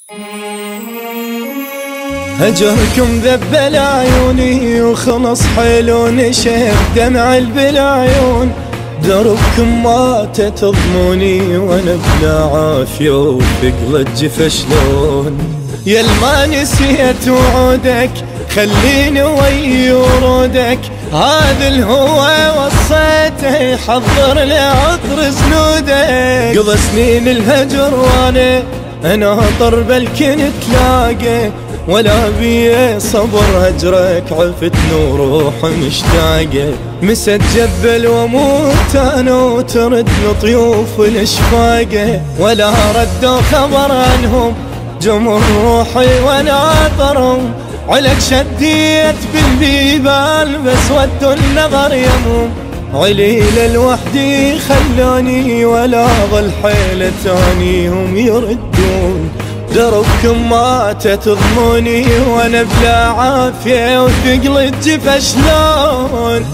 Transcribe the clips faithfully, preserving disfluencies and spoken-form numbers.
هجركم ذبل عيوني وخلص حيل ونشف دمع بالعيون. دربكم مات تضموني وانا بلا عافية وثقل الجفا شلون. يا ما نسيت وعودك خليني ويا ورودك. هذا الهوى وصيته يحضر لعطر سنودك. قضى سنين الهجر وانا اناطر بلكن تلاقى. ولا بي صبر هجرك عفت وروح مشتاقة. مسد جبل واموت انا وترد طيوف الاشفاقة. ولا ردوا خبر عنهم جمر روحي وناطرهم. علك شديت بالبيبال بس ودوا النظر يمهم. عليل لوحدي خلوني ولا ظل حيلة تانيهم يردون. دربكم مات تضموني وانا بلا عافية وثقل الجفا شلون.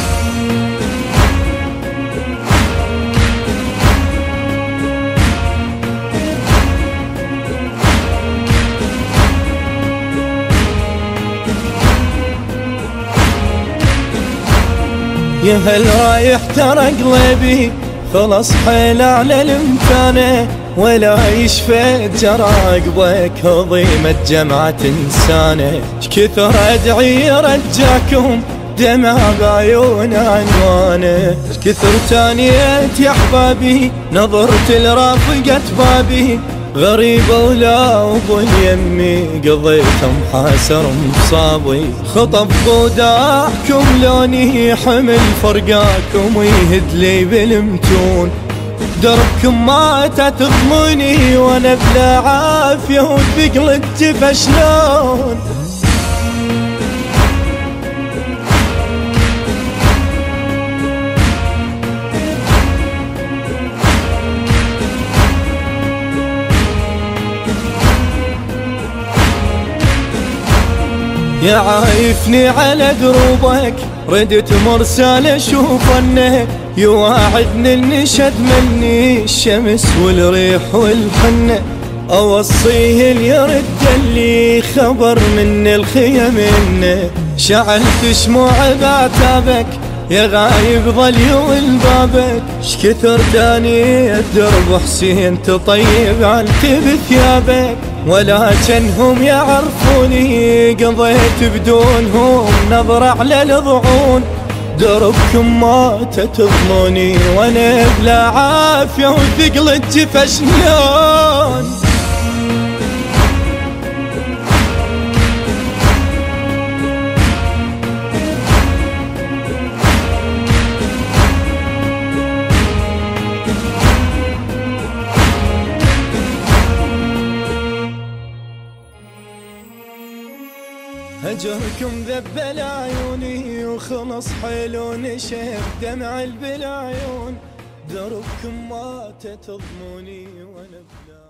يا هل رايح ترى قلبي خلص حيل على الامكانه. ولا يشفى جرى عقبك هضيمة جمعة انسانه. شكثر ادعي رجاكم دمع بعيون عنوانه. شكثر تانيت يا احبابي نظرت لرافقة بابي. غريبة ولا ابو اليمي قضيتهم حاسر مصابي. خطب وداعكم لوني حمل فرقاكم ويهد لي بالمتون. دربكم ما تضموني وانا بلا عافية وثقل الجفا شلون. يا عايفني على دروبك ردت مرسال اشوف انه يواعدني النشد مني الشمس والريح والحنة. اوصيه ليرد لي خبر من الخيم منه. شعلت شموع بعتابك يا غايب ظل يول بابك. شكثر تاني الدرب حسين تطيب علتي بثيابك. ولكنهم يعرفوني قضيت بدونهم نظرة على الضعون. دربكم ما تضموني وانا بلا عافية وثقل الجفا شلون. هجركم ذبل عيوني وخلص حيل ونشف دمع بالعيون. دربكم ما تضموني وانا بلا